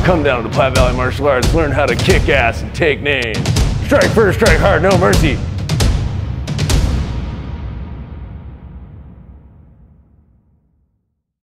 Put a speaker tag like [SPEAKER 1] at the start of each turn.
[SPEAKER 1] Come down to Platte Valley Martial Arts, learn how to kick ass and take names. Strike first, strike hard, no mercy.